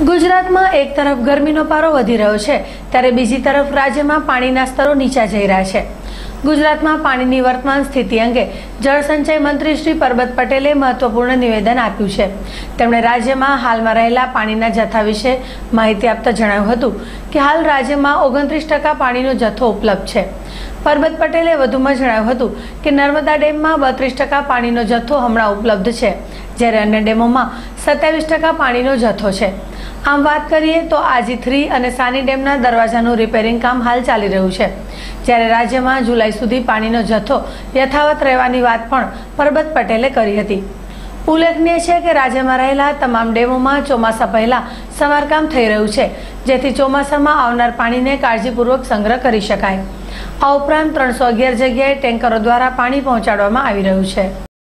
ગુજરાતમાં એક તરફ ગરમીનો પારો વધી રહ્યો છે ત્યારે બીજી તરફ રાજ્યમાં પાણીના સ્તરો નીચા જઈ રહ્યા છે। ગુજરાતમાં પાણીની વર્તમાન સ્થિતિ અંગે જળસંચય મંત્રી શ્રી પરબત પટેલે મહત્વપૂર્ણ નિવેદન આપ્યું છે। તેમણે રાજ્યમાં હાલમાં રહેલા પાણીના જથ્થા વિશે માહિતી આપતા જણાવ્યું હતું કે હાલ રાજ્યમાં 29% પાણીનો જથ્થો ઉપલબ્ધ છે। પરબત પટેલે વધુમાં જણાવ્યું હતું કે નર્મદા ડેમમાં 32% પાણીનો જથ્થો હમણાં ઉપલબ્ધ છે, જ્યારે અન્ય ડેમોમાં 27% પાણીનો જથ્થો છે। આમ વાત કરીએ તો આજી 3 અને સાની ડેમના દરવાજાનું રિપેરિંગ કામ હાલ ચાલી રહ્યું છે, જ્યારે રાજ્યમાં જુલાઈ સુધી પાણીનો જથ્થો યથાવત રહેવાની વાત પણ પરબત પટેલે કરી હતી। ઉલ્લેખનીય છે કે રાજ્યમાં રહેલા તમામ ડેમોમાં ચોમાસા પહેલા સમારકામ થઈ રહ્યું છે, જેથી ચોમાસામાં આવનાર પાણીને કાળજીપૂર્વક સંગ્રહ કરી શકાય। આ ઉપરાંત 311 જગ્યાએ ટેન્કરો દ્વારા પાણી પહોંચાડવામાં આવી રહ્યું છે।